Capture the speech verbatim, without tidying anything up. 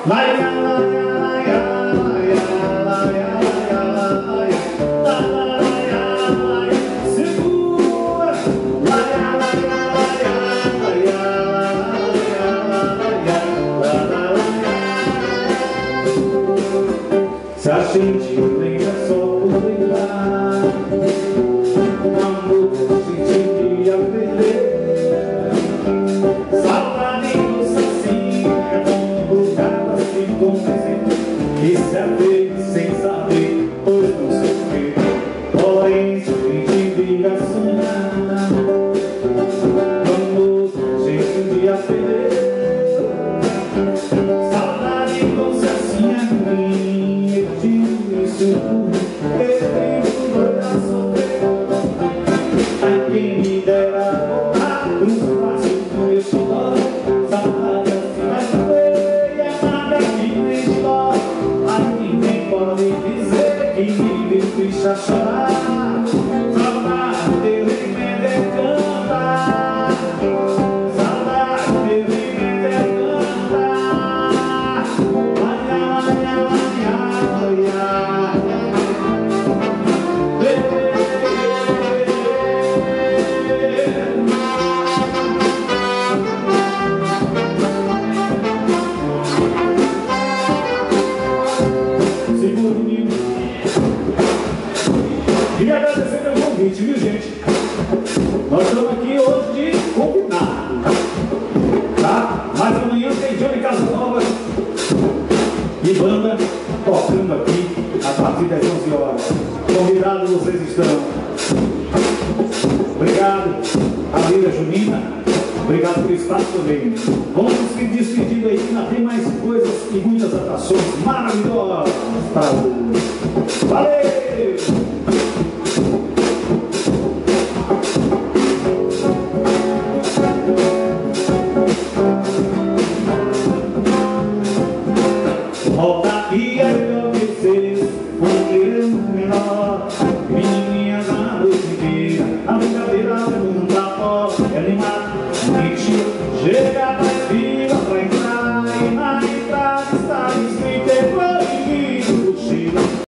Se a gente lembra só por lembrar, amor que a gente ia perder. Saudade doce assim, é bom colocar assim como exemplo. Que se a ver sem saber, pois não sofrer. Porém, se a gente vive a sonhar, amor que a gente um dia perder. Saudade doce assim é ruim. Eu tenho dois a sofrer. A quem me dera voltar para os braços do meu xodó. Saudade assim vai doer, e é nada que nem de dó. Aí ninguém pode dizer que me viu triste a chorar. Saudade teu remédio é cantar. Saudade teu remédio é cantar. Olha, olha, olha, olha. Queria agradecer pelo convite, viu, gente? Nós estamos aqui hoje de combinado, tá? Mas amanhã tem Johnny Casanova e banda tocando aqui a partir das onze horas. Convidados vocês estão. Obrigado, a Lira Junina. Obrigado por estar também. Vamos se despedindo aí, ainda tem mais coisas e muitas atrações maravilhosas para hoje. Valeu!